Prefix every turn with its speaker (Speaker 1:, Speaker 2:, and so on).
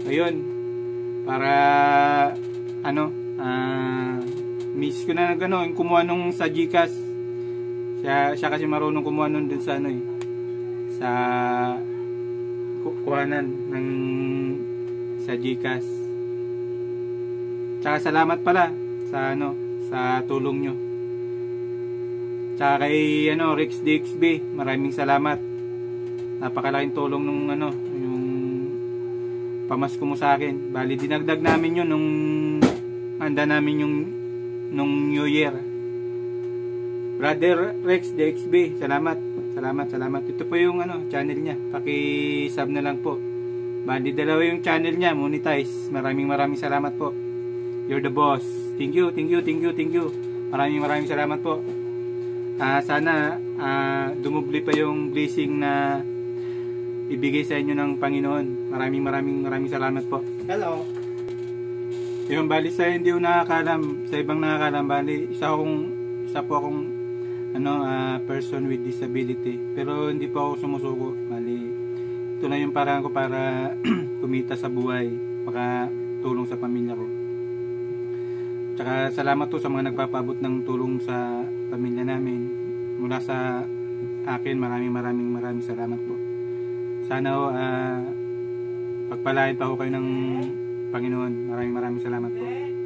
Speaker 1: ayun, para ano, miss ko na yung kumuha nung sa GCash. Siya kasi marunong kumuha nun dun sa ano sa kuhanan ng sa GCash. Tsaka salamat pala sa sa tulong nyo. Tsaka kay Rex DXB, maraming salamat. Napakalaking tulong nung yung pamasko mo sa akin. Bali dinagdag namin yun nung handa namin yung nung New Year. Brother Rex DXB, salamat. Ito po yung channel niya. Paki-sub na lang po. Bali dalawa yung channel niya, monetize. Maraming salamat po. You're the boss. Thank you. Maraming salamat po. Sana dumubli pa yung blessing na ibigay sa inyo ng Panginoon. Maraming salamat po.
Speaker 2: Hello.
Speaker 1: Yung bali sa hindi ko nakakalam, sa ibang nakakalam, bali isa po akong person with disability. Pero hindi po ako sumusuko. Bali, ito na yung paraan ko para kumita sa buhay, makatulong sa pamilya ko. Tsaka salamat po sa mga nagpapabot ng tulong sa pamilya namin. Mula sa akin, maraming salamat po. Sana pagpalain pa ho kayo ng Panginoon. Maraming salamat po.